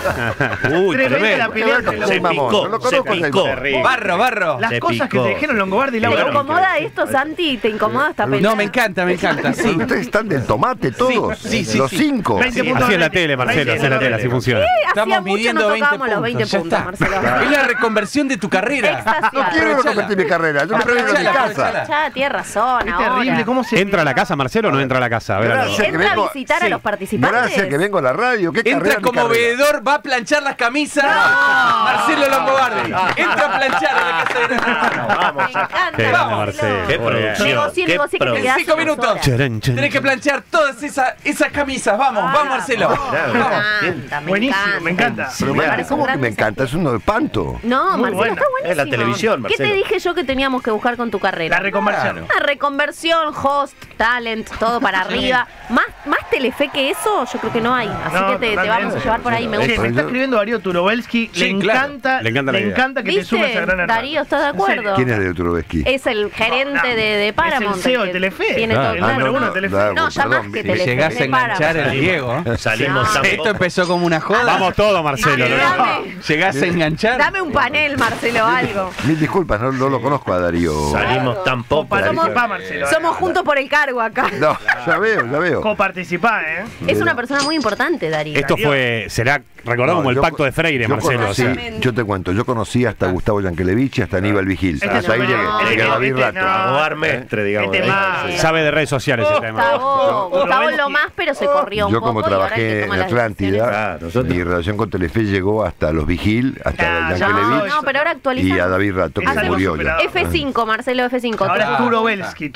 Speaker 1: Uy,
Speaker 5: Tremenda la
Speaker 1: tremendo.
Speaker 5: pelea entre
Speaker 4: Se
Speaker 5: los
Speaker 4: picó.
Speaker 3: picó,
Speaker 4: No lo
Speaker 3: se
Speaker 4: conozco,
Speaker 3: picó.
Speaker 1: Terrible.
Speaker 7: Barro.
Speaker 5: Las
Speaker 3: Se
Speaker 5: cosas que
Speaker 3: picó.
Speaker 5: te dijeron Longobardi y
Speaker 2: ¿Te
Speaker 5: Laura.
Speaker 2: incomoda esto, Santi? ¿Te incomoda esta pelea?
Speaker 7: No, me encanta, sí.
Speaker 4: Ustedes están del tomate todos.
Speaker 7: Sí, sí,
Speaker 4: Los
Speaker 7: sí.
Speaker 4: 5.
Speaker 5: 20 puntos
Speaker 1: Así es la
Speaker 5: de
Speaker 1: tele, Marcelo, así es la tele, así
Speaker 5: puntos.
Speaker 1: funciona.
Speaker 7: Estamos
Speaker 2: Hacía mucho
Speaker 7: midiendo
Speaker 2: no
Speaker 7: 20
Speaker 2: tocábamos los 20
Speaker 7: Ya
Speaker 2: puntos,
Speaker 7: está.
Speaker 2: Marcelo.
Speaker 7: Es la reconversión de tu carrera.
Speaker 2: Extasiado.
Speaker 4: No quiero reconvertir mi carrera. Yo me prefiero en mi
Speaker 7: Aprovechala,
Speaker 4: casa.
Speaker 2: Ya, tienes razón
Speaker 5: Es
Speaker 2: ahora.
Speaker 5: terrible cómo se.
Speaker 1: ¿Entra a la casa, Marcelo, o no entra a la casa? A ver,
Speaker 4: Gracias que
Speaker 2: ¿Entra a
Speaker 4: vengo.
Speaker 2: visitar a los participantes?
Speaker 4: Gracias que vengo a la radio. ¿Qué
Speaker 7: Entra
Speaker 4: carrera mi
Speaker 7: como
Speaker 4: carrera?
Speaker 7: veedor, va a planchar las camisas. Marcelo Longobardi. Entra a planchar a la casa de Gran Hermano.
Speaker 3: Vamos,
Speaker 2: Me encanta.
Speaker 1: Qué grande, Marcelo.
Speaker 3: Qué
Speaker 1: Muy bien.
Speaker 3: producción.
Speaker 2: Negocié,
Speaker 3: qué
Speaker 2: negocié que te
Speaker 3: producción.
Speaker 2: quedás
Speaker 7: 5 minutos.
Speaker 2: horas.
Speaker 1: Charan, chan,
Speaker 7: Tenés que planchar todas esas camisas. Vamos, vamos, Marcelo.
Speaker 2: Me
Speaker 7: Vamos.
Speaker 2: encanta,
Speaker 5: Buenísimo, me encanta.
Speaker 4: Pero
Speaker 2: Me
Speaker 4: Maite,
Speaker 2: parece
Speaker 4: ¿cómo
Speaker 2: un
Speaker 4: que
Speaker 2: gran
Speaker 4: me encanta? Es uno de panto.
Speaker 2: No,
Speaker 5: Muy
Speaker 2: Marcelo,
Speaker 5: buena.
Speaker 2: está buenísimo.
Speaker 3: Es la televisión,
Speaker 2: ¿Qué te
Speaker 3: Marcelo.
Speaker 2: dije yo que teníamos que buscar con tu carrera?
Speaker 5: La reconversión.
Speaker 2: Una reconversión, host, talent, todo para arriba. Más Telefe que eso, yo creo que no hay. Así
Speaker 5: No,
Speaker 2: que te vamos a
Speaker 5: totalmente.
Speaker 2: llevar por ahí. Me
Speaker 5: Che,
Speaker 2: gusta.
Speaker 5: me está escribiendo Darío Turovelski.
Speaker 7: Sí,
Speaker 5: Le
Speaker 7: claro.
Speaker 5: encanta.
Speaker 1: Le encanta la idea.
Speaker 5: que te sumes a Gran
Speaker 2: ¿Viste?
Speaker 5: Hermano.
Speaker 2: Darío, ¿estás de
Speaker 5: ¿En serio?
Speaker 2: acuerdo?
Speaker 4: ¿Quién es de Turovesky?
Speaker 2: Es el gerente de Paramount.
Speaker 5: Es el CEO de
Speaker 2: que
Speaker 5: Telefe.
Speaker 2: Tiene todo
Speaker 5: El
Speaker 2: claro.
Speaker 5: número uno de Telefe.
Speaker 2: No, ya más que
Speaker 7: Si
Speaker 2: Telefe.
Speaker 7: llegás a
Speaker 2: de
Speaker 7: enganchar
Speaker 2: Paramount.
Speaker 7: el Diego.
Speaker 3: Salimos tan
Speaker 7: Esto empezó como una joda.
Speaker 1: Vamos todos, Marcelo.
Speaker 2: Dame,
Speaker 7: Llegás a enganchar.
Speaker 2: dame un panel, Marcelo, algo.
Speaker 4: Mil disculpas, no lo conozco a Darío.
Speaker 3: Salimos tan poco.
Speaker 5: Participá, Marcelo.
Speaker 2: Somos juntos por el cargo acá.
Speaker 4: No, ya veo.
Speaker 5: Coparticipá, ¿eh?
Speaker 2: Es una persona muy importante, Darío.
Speaker 1: Esto será recordado como el
Speaker 4: yo-
Speaker 1: pacto de Freire,
Speaker 4: yo
Speaker 1: Marcelo.
Speaker 4: conocí-
Speaker 1: o sea.
Speaker 4: yo te cuento, yo conocí hasta Gustavo Yankelevich y hasta Aníbal Vigil.
Speaker 5: Este
Speaker 4: Hasta ahí
Speaker 5: es
Speaker 4: llegué.
Speaker 5: un-
Speaker 4: Llegué a David
Speaker 5: este
Speaker 4: Rato.
Speaker 5: no.
Speaker 3: Aguar mestre, digamos.
Speaker 5: Este más.
Speaker 1: Sabe de redes sociales el tema.
Speaker 2: Gustavo lo más, pero se corrió un
Speaker 4: Yo
Speaker 2: poco.
Speaker 4: como
Speaker 2: y ahora el que
Speaker 4: trabajé
Speaker 2: toma
Speaker 4: en
Speaker 2: las
Speaker 4: Atlántida,
Speaker 2: decisiones-
Speaker 3: Claro, nosotros-
Speaker 4: mi relación con Telefe llegó hasta los Vigil, hasta
Speaker 5: Ah,
Speaker 4: Yankelevich
Speaker 2: No, pero ahora actualizamos.
Speaker 4: y a David Rato, que
Speaker 5: Hacemos
Speaker 4: murió ya.
Speaker 5: superado.
Speaker 2: F5, Marcelo F5.
Speaker 5: Ahora es Turovelski.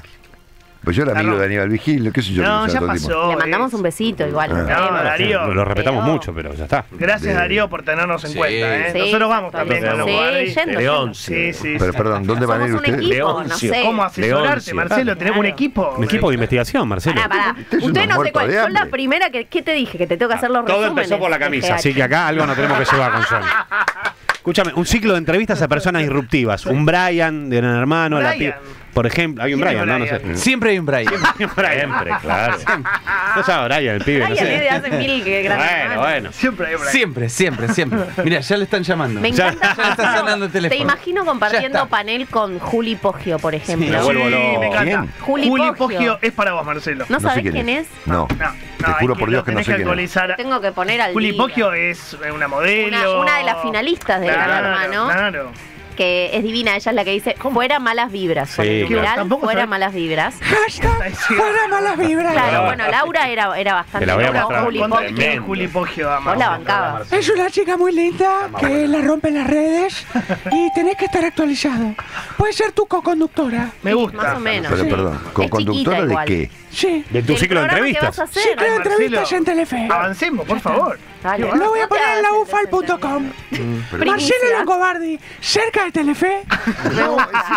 Speaker 4: Pues yo era amigo
Speaker 5: Claro.
Speaker 4: de Aníbal Vigil, qué sé yo.
Speaker 5: No,
Speaker 4: o sea,
Speaker 5: ya
Speaker 4: todo el tiempo.
Speaker 5: pasó.
Speaker 2: Le mandamos un besito igual.
Speaker 5: No, Darío.
Speaker 1: Lo respetamos
Speaker 2: Pero-
Speaker 1: mucho, pero ya está.
Speaker 5: Gracias, Darío, por tenernos en
Speaker 7: Sí.
Speaker 5: cuenta, ¿eh?
Speaker 2: Sí,
Speaker 5: Nosotros vamos también con los
Speaker 2: Sí,
Speaker 5: Guardi.
Speaker 2: yendo.
Speaker 3: Leoncio.
Speaker 5: Sí, sí.
Speaker 4: Pero perdón, ¿dónde van a ir
Speaker 2: Somos un
Speaker 4: ustedes?
Speaker 2: equipo, no
Speaker 3: Leoncio.
Speaker 2: sé.
Speaker 5: ¿Cómo asesorarte,
Speaker 3: Leoncio.
Speaker 5: Marcelo? Tenemos un equipo.
Speaker 1: Un equipo de investigación, Marcelo.
Speaker 2: Pará.
Speaker 4: Usted es
Speaker 2: Usted
Speaker 4: un
Speaker 2: no sé
Speaker 4: muerto
Speaker 2: cuál.
Speaker 4: de
Speaker 2: Yo la
Speaker 4: hambre.
Speaker 2: primera ¿qué te dije? Que te tengo que hacer los
Speaker 1: Todo
Speaker 2: resúmenes.
Speaker 1: empezó por la camisa,
Speaker 2: GH.
Speaker 1: así que acá algo no tenemos que llevar con Sony. Escúchame, un ciclo de entrevistas a personas disruptivas. Un Brian de Gran Hermano,
Speaker 5: Brian.
Speaker 1: Por ejemplo, hay un Brian, ¿no? No sé.
Speaker 7: Siempre hay un Brian.
Speaker 3: Siempre, claro.
Speaker 1: No sabe Brian, el pibe. No
Speaker 2: Brian
Speaker 1: sé.
Speaker 2: es de hace mil que grandes.
Speaker 1: Bueno.
Speaker 5: Siempre hay Brian.
Speaker 7: Siempre. Mira, ya le están llamando.
Speaker 2: Me encanta.
Speaker 7: Ya le está sonando el teléfono.
Speaker 2: Te imagino
Speaker 7: Ya
Speaker 2: compartiendo
Speaker 7: está.
Speaker 2: panel con Juli Poggio, por ejemplo.
Speaker 1: me vuelvo loco.
Speaker 5: me encanta.
Speaker 4: ¿Quién?
Speaker 2: Juli Poggio.
Speaker 5: Poggio es para vos, Marcelo.
Speaker 2: ¿No
Speaker 4: No sé
Speaker 2: sabés quién es?
Speaker 4: No. Te juro por Dios que no sé quién es.
Speaker 5: actualizar.
Speaker 2: Tengo que poner al
Speaker 5: Juli
Speaker 2: día.
Speaker 5: Poggio es una modelo.
Speaker 2: Una de las finalistas de Gran Hermano.
Speaker 5: Claro.
Speaker 2: Que es divina, ella es la que dice fuera malas vibras. Con el
Speaker 1: claro.
Speaker 2: numeral,
Speaker 5: Tampoco
Speaker 2: fuera
Speaker 5: sabe-
Speaker 2: malas vibras.
Speaker 7: Fuera malas vibras.
Speaker 2: Claro, bueno, Laura era bastante
Speaker 1: Te la voy a
Speaker 2: buena,
Speaker 1: mostrar.
Speaker 2: Juli
Speaker 5: Contale
Speaker 2: Poggio.
Speaker 5: quién es Juli Poggio,
Speaker 2: Vos
Speaker 5: vamos.
Speaker 2: la bancabas.
Speaker 8: Es una chica muy linda que la rompe en las redes y tenés que estar actualizado. Puede ser tu co-conductora.
Speaker 5: Me gusta.
Speaker 2: Más o menos.
Speaker 4: Pero
Speaker 2: Sí.
Speaker 4: perdón, ¿con
Speaker 2: Es
Speaker 4: conductora
Speaker 2: chiquita
Speaker 4: de
Speaker 2: igual.
Speaker 4: qué?
Speaker 8: Sí.
Speaker 1: De tu
Speaker 2: Del
Speaker 1: ciclo de
Speaker 2: programa que
Speaker 1: entrevistas.
Speaker 2: vas a hacer.
Speaker 8: Ciclo de
Speaker 5: Ay,
Speaker 8: entrevistas
Speaker 5: Marcelo.
Speaker 8: en Telefe.
Speaker 5: Avancemos, por favor.
Speaker 2: Dale,
Speaker 8: Lo voy a
Speaker 2: no te
Speaker 8: poner en
Speaker 2: hagas el
Speaker 8: laufal.com.
Speaker 2: Primicia.
Speaker 8: Marcelo Longobardi, cerca de Telefe.
Speaker 4: No,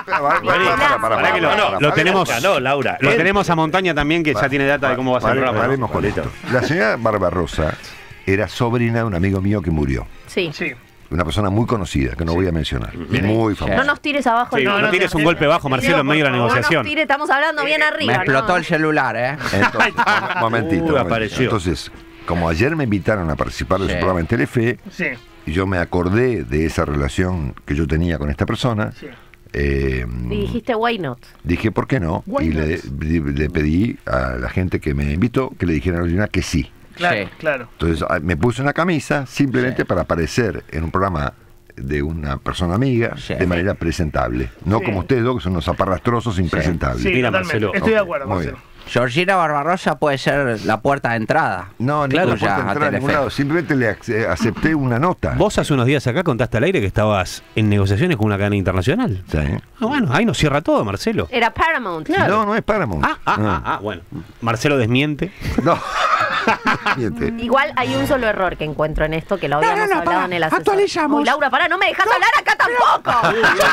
Speaker 4: para
Speaker 1: que lo
Speaker 4: para,
Speaker 1: tenemos.
Speaker 3: Ganó, Laura.
Speaker 1: Lo tenemos a Montaña también, que ya tiene data de cómo va a ser el programa.
Speaker 4: Paremos con esto. La señora Barbarosa era sobrina de un amigo mío que murió.
Speaker 2: Sí.
Speaker 5: Sí.
Speaker 4: Una persona muy conocida, que no voy a mencionar. Muy
Speaker 2: No
Speaker 4: famosa.
Speaker 2: nos tires abajo
Speaker 1: Sí,
Speaker 2: el
Speaker 1: no,
Speaker 5: no,
Speaker 1: tires
Speaker 5: no,
Speaker 1: un
Speaker 5: no,
Speaker 1: golpe bajo, Marcelo, en medio de la
Speaker 5: por favor,
Speaker 2: No nos
Speaker 1: negociación.
Speaker 2: tires, estamos hablando bien arriba.
Speaker 7: Me explotó
Speaker 2: ¿no?
Speaker 7: el celular, ¿eh?
Speaker 4: Entonces, momentito.
Speaker 3: apareció.
Speaker 4: Entonces, como ayer me invitaron a participar de
Speaker 7: Sí.
Speaker 4: su programa en Telefe,
Speaker 5: Sí.
Speaker 4: y yo me acordé de esa relación que yo tenía con esta persona,
Speaker 5: Sí.
Speaker 2: Y dijiste, why not?
Speaker 4: dije, ¿por qué no? Y le pedí a la gente que me invitó que le dijera a Georgina que sí.
Speaker 5: Claro,
Speaker 7: Sí.
Speaker 5: claro.
Speaker 4: Entonces me puse una camisa simplemente para aparecer en un programa de una persona amiga
Speaker 7: Sí.
Speaker 4: de manera presentable. No
Speaker 5: Sí.
Speaker 4: como ustedes dos, que son unos aparrastrosos impresentables.
Speaker 5: Sí,
Speaker 1: Mira,
Speaker 5: totalmente.
Speaker 1: Marcelo.
Speaker 5: Estoy de
Speaker 4: Ok,
Speaker 5: acuerdo,
Speaker 4: muy
Speaker 5: Marcelo.
Speaker 4: bien.
Speaker 7: Georgina Barbarosa puede ser la puerta de entrada.
Speaker 4: No, ni
Speaker 1: Claro,
Speaker 4: no puedo
Speaker 7: ya,
Speaker 4: entrar a ningún
Speaker 7: Telefe.
Speaker 4: lado. Simplemente le acepté una nota.
Speaker 1: Vos hace unos días acá contaste al aire que estabas en negociaciones con una cadena internacional.
Speaker 4: Sí.
Speaker 1: Ah, bueno, ahí nos cierra todo, Marcelo.
Speaker 2: Era Paramount.
Speaker 4: No, no es Paramount.
Speaker 1: Bueno. Marcelo desmiente.
Speaker 4: No. Miente.
Speaker 2: Igual hay un solo error que encuentro en esto, que lo habíamos
Speaker 8: no,
Speaker 2: hablado
Speaker 8: pará,
Speaker 2: en el asesor.
Speaker 8: actualizamos.
Speaker 2: Uy, Laura, pará, no me dejas hablar acá tampoco.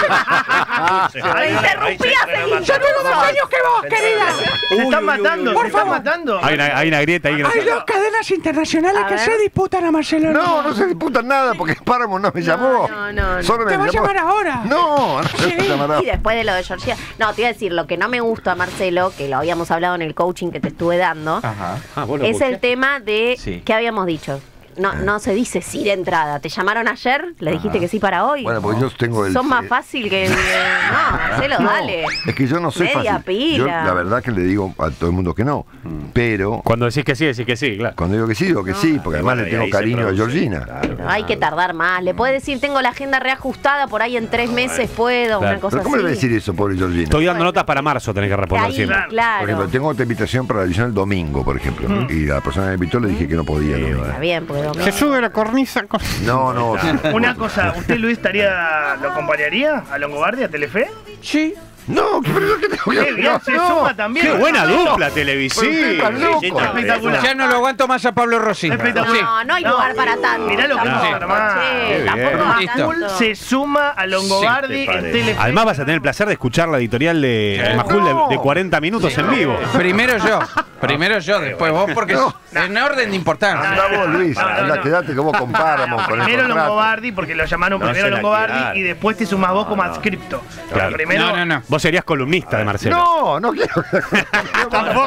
Speaker 2: Me interrumpías el
Speaker 8: Yo tengo más años que vos, querida.
Speaker 5: Se están matando,
Speaker 8: Por
Speaker 5: se están
Speaker 8: favor.
Speaker 5: matando.
Speaker 1: Hay una grieta ahí que no
Speaker 8: Hay
Speaker 1: se-
Speaker 8: dos cadenas internacionales
Speaker 2: A
Speaker 8: que
Speaker 2: ver.
Speaker 8: se disputan a Marcelo.
Speaker 4: No, no se disputan nada porque Paramount no me llamó.
Speaker 2: no.
Speaker 4: Solo me
Speaker 8: Te va a
Speaker 4: llamó.
Speaker 8: llamar ahora.
Speaker 4: No, no se llamará.
Speaker 2: Y después de lo de Georgia. No, te iba a decir, lo que no me gusta, Marcelo, que lo habíamos hablado en el coaching que te estuve dando,
Speaker 7: Ajá.
Speaker 1: vos lo
Speaker 2: es el
Speaker 1: pusiste.
Speaker 2: tema de,
Speaker 7: Sí.
Speaker 2: ¿qué habíamos dicho? No se dice sí de entrada. ¿Te llamaron ayer? ¿Le dijiste que sí para hoy?
Speaker 4: Bueno, porque yo tengo el.
Speaker 2: Son más fácil que... No, Marcelo, dale.
Speaker 4: Es que yo no soy
Speaker 2: Media
Speaker 4: fácil.
Speaker 2: pila.
Speaker 4: Yo la verdad que le digo a todo el mundo que no. Pero
Speaker 1: Cuando decís que sí, claro.
Speaker 4: cuando digo que sí, porque además le
Speaker 3: y
Speaker 4: tengo
Speaker 3: ahí se
Speaker 4: cariño a
Speaker 3: produce.
Speaker 4: Georgina.
Speaker 2: No, hay que tardar más. Le puedes decir, tengo la agenda reajustada, por ahí en 3 meses puedo,
Speaker 1: Claro.
Speaker 2: una cosa
Speaker 4: Pero ¿cómo le voy a
Speaker 2: así.
Speaker 4: decir eso, pobre Georgina?
Speaker 1: Estoy dando notas para marzo, tenés que responder
Speaker 2: Ahí,
Speaker 1: siempre.
Speaker 4: Por ejemplo,
Speaker 2: claro.
Speaker 4: tengo otra invitación para la edición el domingo, por ejemplo. Y a la persona que me invitó le dije que no podía. el domingo.
Speaker 2: Está bien, porque domingo.
Speaker 1: sube la cornisa.
Speaker 4: No, no.
Speaker 5: Una cosa, ¿usted Luis lo acompañaría a Longobardi, a Telefe?
Speaker 7: Sí.
Speaker 4: No, pero yo que tengo que
Speaker 5: Qué bien, se suma también.
Speaker 1: Qué buena
Speaker 5: No,
Speaker 1: dupla televisiva.
Speaker 4: Estás loco.
Speaker 5: Espectacular.
Speaker 7: Ya no lo aguanto más a Pablo Rossi.
Speaker 5: Espectacular.
Speaker 2: No hay lugar para tanto.
Speaker 5: Mirá lo que
Speaker 2: Tampoco,
Speaker 5: es armado.
Speaker 2: che,
Speaker 1: Qué
Speaker 2: tampoco
Speaker 1: bien.
Speaker 2: va
Speaker 7: Listo.
Speaker 2: tanto.
Speaker 5: Se suma a Longobardi
Speaker 3: Sí, te
Speaker 5: en
Speaker 3: parece.
Speaker 5: Telefe.
Speaker 1: Además vas a tener el placer de escuchar la editorial de Majul de 40 minutos en vivo.
Speaker 7: Primero yo, después vos, porque en orden de importancia.
Speaker 4: Anda vos, Luis. Anda, quedate que vos comparamos con el
Speaker 5: Primero
Speaker 4: contrato.
Speaker 5: Longobardi, porque lo llamaron
Speaker 3: No
Speaker 5: primero
Speaker 3: se la
Speaker 5: Longobardi
Speaker 3: quieran.
Speaker 5: y después te sumás vos como adscripto.
Speaker 1: Claro.
Speaker 5: Primero,
Speaker 7: No.
Speaker 1: Vos serías columnista de Marcelo.
Speaker 4: No, no quiero.
Speaker 1: Tampoco.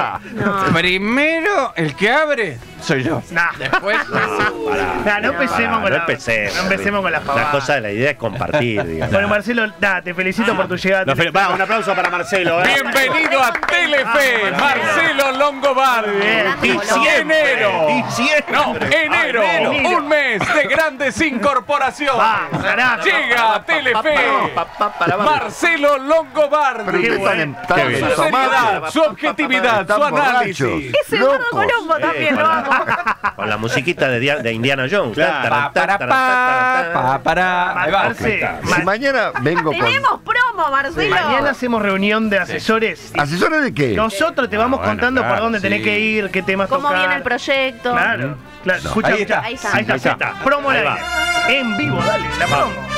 Speaker 7: Primero, el que abre soy yo.
Speaker 5: Nah.
Speaker 7: Después,
Speaker 5: No empecemos con
Speaker 3: No
Speaker 5: la-
Speaker 3: empecemos.
Speaker 5: no empecemos con las
Speaker 3: La
Speaker 5: pavadas.
Speaker 3: cosa de la idea es compartir, digamos.
Speaker 5: Bueno, Marcelo, te felicito por tu llegada.
Speaker 1: No, va, un aplauso para Marcelo.
Speaker 7: bienvenido a Telefe, Marcelo Longobardi.
Speaker 2: Bien.
Speaker 7: Enero. No, enero,
Speaker 5: enero.
Speaker 7: un mes de grandes incorporaciones.
Speaker 5: Vamos, carajo.
Speaker 7: Llega a Telefe, Marcelo
Speaker 4: Pero
Speaker 7: Longobardi.
Speaker 4: ustedes están
Speaker 5: bueno.
Speaker 4: están
Speaker 1: Qué bien.
Speaker 7: Su seriedad, su objetividad,
Speaker 4: Están
Speaker 7: su análisis.
Speaker 4: borrachos,
Speaker 2: Ese gordo
Speaker 4: locos.
Speaker 2: Colombo también lo amo.
Speaker 3: Con la musiquita de Indiana Jones.
Speaker 1: Claro.
Speaker 7: Ahí va.
Speaker 5: Marce,
Speaker 4: Si mañana vengo con.
Speaker 2: Tenemos promo, Marcelo.
Speaker 5: mañana hacemos reunión de asesores. y
Speaker 4: ¿Asesores de qué?
Speaker 5: nosotros te vamos
Speaker 1: Bueno,
Speaker 5: contando
Speaker 1: claro,
Speaker 5: por dónde tenés
Speaker 1: sí.
Speaker 5: que ir, qué temas
Speaker 2: ¿Cómo
Speaker 5: tocar.
Speaker 2: viene el proyecto?
Speaker 5: Claro, claro. Escucha,
Speaker 7: Ahí está.
Speaker 2: Ahí está.
Speaker 5: Ahí está. Promo al
Speaker 3: Ahí
Speaker 5: aire. En vivo, dale, la promo.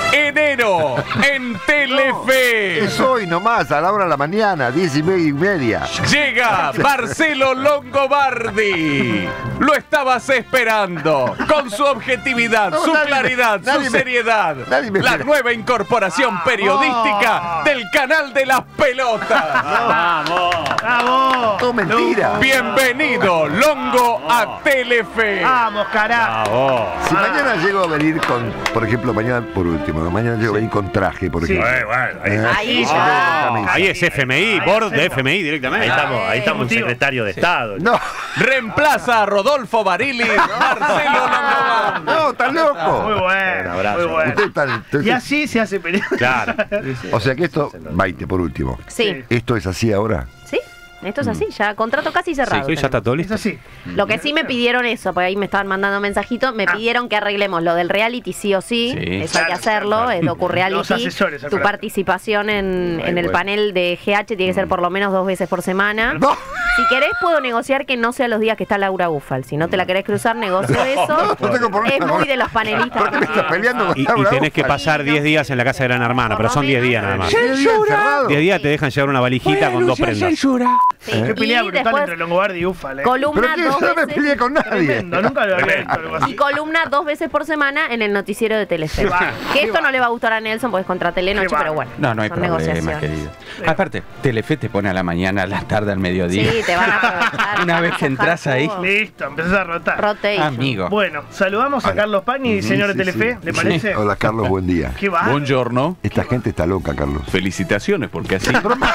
Speaker 6: enero en Telefe.
Speaker 4: Es hoy nomás, a la hora de la mañana, 10:30.
Speaker 6: Llega Marcelo Longobardi. Lo estabas esperando. Con su objetividad,
Speaker 4: No,
Speaker 6: su
Speaker 4: nadie me-
Speaker 6: claridad,
Speaker 4: nadie
Speaker 6: su
Speaker 4: me-
Speaker 6: seriedad.
Speaker 4: nadie me
Speaker 6: La
Speaker 4: mira.
Speaker 6: nueva incorporación periodística del canal de las pelotas.
Speaker 5: ¡Vamos!
Speaker 4: Todo mentira.
Speaker 6: Bienvenido, Longo, a Telefe.
Speaker 5: ¡Vamos, carajo!
Speaker 4: Si mañana llego a venir con, por ejemplo, mañana por último, mañana llego a venir con traje, por
Speaker 5: Sí.
Speaker 4: ejemplo.
Speaker 2: Ahí
Speaker 4: Sí,
Speaker 2: ya.
Speaker 4: camisa.
Speaker 1: Ahí es FMI, board de FMI directamente.
Speaker 3: Ahí estamos un secretario de Estado.
Speaker 4: No,
Speaker 6: Reemplaza a Rodolfo Barili, Marcelo Longobardi.
Speaker 4: no, estás
Speaker 5: Muy
Speaker 4: loco.
Speaker 5: bueno.
Speaker 3: Un abrazo.
Speaker 5: Muy bueno.
Speaker 4: Usted está,
Speaker 5: Y así se hace periodismo.
Speaker 1: Claro.
Speaker 4: o sea que esto, Maite, por último.
Speaker 2: Sí,
Speaker 4: ¿Esto es así ahora?
Speaker 2: sí. Esto es así, ya contrato casi
Speaker 1: Sí,
Speaker 2: cerrado.
Speaker 1: que ya está todo
Speaker 5: Es
Speaker 1: listo.
Speaker 5: así.
Speaker 2: Lo que sí me pidieron eso, porque ahí me estaban mandando mensajitos, me pidieron que arreglemos lo del reality sí o sí,
Speaker 7: Sí.
Speaker 2: eso hay que
Speaker 5: Claro,
Speaker 2: hacerlo,
Speaker 5: claro.
Speaker 2: es
Speaker 5: Los
Speaker 2: docu-reality,
Speaker 5: asesores,
Speaker 2: tu
Speaker 5: acuérdate.
Speaker 2: participación en el panel de GH tiene que ser por lo menos 2 veces por semana.
Speaker 4: No.
Speaker 2: Si querés puedo negociar que no sea los días que está Laura Ufal, si no te la querés cruzar, negocio eso.
Speaker 4: No tengo problema
Speaker 2: Es
Speaker 4: con-
Speaker 2: muy de los panelistas.
Speaker 4: ¿Por qué me estás peleando con
Speaker 1: Y
Speaker 4: Laura
Speaker 1: tenés que
Speaker 4: Ufal?
Speaker 1: pasar 10 días en la casa de Gran Hermano, pero son 10 días nada más.
Speaker 4: 10 días encerrado.
Speaker 1: 10 días te dejan llevar una valijita con 2 prendas.
Speaker 8: Censura.
Speaker 2: Sí.
Speaker 5: Qué pelea
Speaker 2: Y
Speaker 5: brutal
Speaker 2: después
Speaker 5: entre Longobardi y Ufal.
Speaker 2: columna
Speaker 4: Pero que
Speaker 2: 2
Speaker 4: yo no me
Speaker 2: veces.
Speaker 4: peleé con nadie.
Speaker 5: Tremendo, nunca lo había visto algo
Speaker 2: Y
Speaker 5: así.
Speaker 2: columna 2 veces por semana en el noticiero de Telefe.
Speaker 5: Qué va,
Speaker 2: Que
Speaker 5: qué
Speaker 2: esto
Speaker 5: va.
Speaker 2: no le va a gustar a Nelson porque es contra Telenoche,
Speaker 5: Qué va.
Speaker 2: pero bueno.
Speaker 7: No, no hay
Speaker 2: son
Speaker 7: problema,
Speaker 2: negociaciones.
Speaker 7: querido. Aparte, Telefe te pone a la mañana, a la tarde, al mediodía.
Speaker 2: Sí, te van a aprovechar.
Speaker 7: Una vez que entras ahí.
Speaker 5: Listo, empezás a rotar.
Speaker 2: Rotation.
Speaker 7: Amigo.
Speaker 5: Bueno, saludamos a Carlos Pagni, señor de
Speaker 4: Sí,
Speaker 5: Telefe,
Speaker 4: sí.
Speaker 5: ¿le parece?
Speaker 4: Hola, Carlos, buen día.
Speaker 5: ¿Qué va?
Speaker 6: Buongiorno.
Speaker 4: Esta gente está loca, Carlos.
Speaker 6: Felicitaciones, porque así,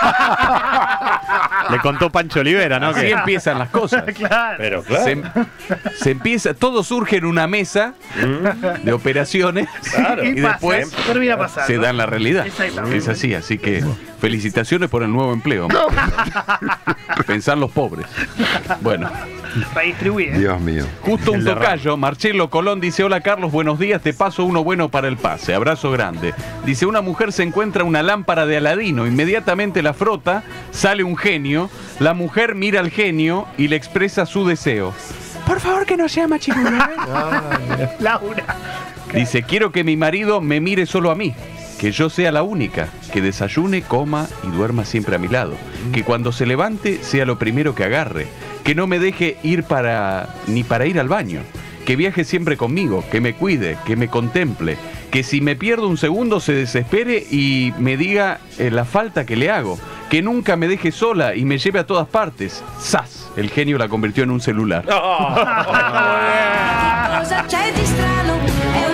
Speaker 1: Le contó Pancho Olivera, ¿no?
Speaker 6: así
Speaker 1: Que
Speaker 6: empiezan las cosas.
Speaker 5: Claro.
Speaker 3: Pero claro.
Speaker 6: Se empieza, todo surge en una mesa de operaciones
Speaker 3: Claro.
Speaker 6: y
Speaker 5: pasa,
Speaker 6: después
Speaker 5: termina pasando.
Speaker 6: se da en la realidad.
Speaker 5: Exactamente.
Speaker 6: Es así que felicitaciones por el nuevo empleo. Pensar los pobres. Bueno,
Speaker 5: Redistribuye.
Speaker 4: Dios mío.
Speaker 6: justo un tocayo, Marcelo Colón dice: hola Carlos, buenos días, te paso uno bueno para el pase, abrazo grande. Dice: una mujer se encuentra una lámpara de Aladino, inmediatamente la frota, sale un genio, la mujer mira al genio y le expresa su deseo.
Speaker 8: Por favor, que no sea machirulo, ¿eh?
Speaker 5: Laura.
Speaker 6: Dice: quiero que mi marido me mire solo a mí, que yo sea la única, que desayune, coma y duerma siempre a mi lado, que cuando se levante sea lo primero que agarre, que no me deje ir ni para ir al baño, que viaje siempre conmigo, que me cuide, que me contemple, que si me pierdo un segundo se desespere y me diga la falta que le hago, que nunca me deje sola y me lleve a todas partes. ¡Zas! El genio la convirtió en un celular.
Speaker 9: Cosa c'è di strano? È